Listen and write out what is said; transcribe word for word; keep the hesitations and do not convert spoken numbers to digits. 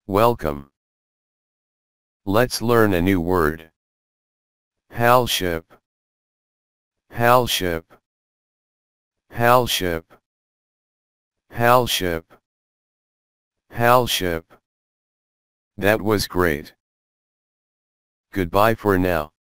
Welcome. Let's learn a new word. Palship. Palship. Palship. Palship. Palship. That was great. Goodbye for now.